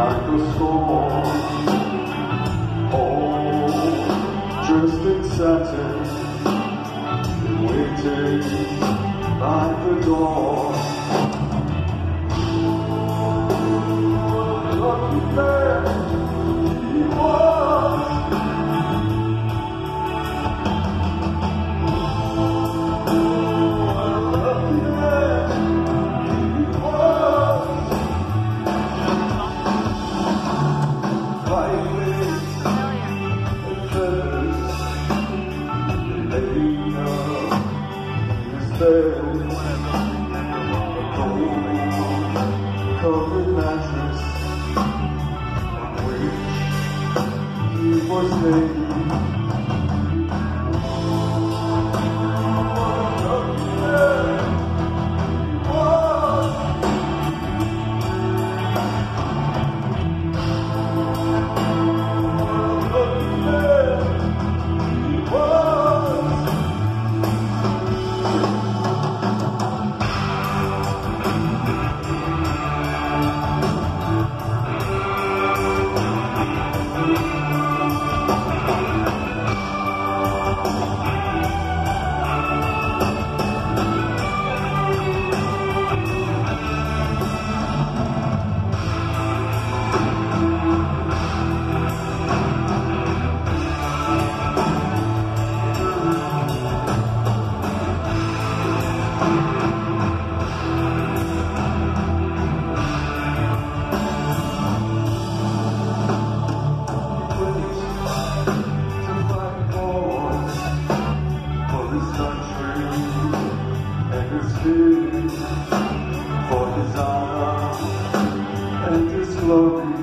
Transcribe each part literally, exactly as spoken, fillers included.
like a storm, all dressed in satin, waiting by the door. Lucky man he was. Lucky man he was. White wings and feathers laying up his bed. Covered mattress on which he was laying. Lucky man he was. Lucky man he was. For his honor and his glory,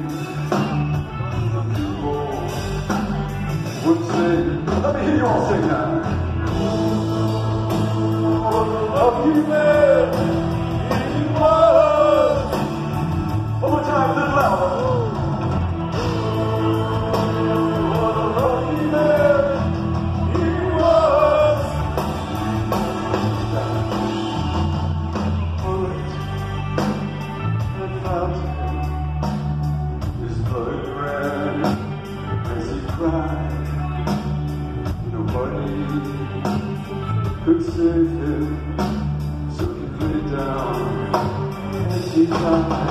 people would sing. Let me hear you all sing now. Lucky man he was. One more time, a little louder. What a lucky man he was. His blood ran as he cried. Nobody could save him, so he lay down as he died.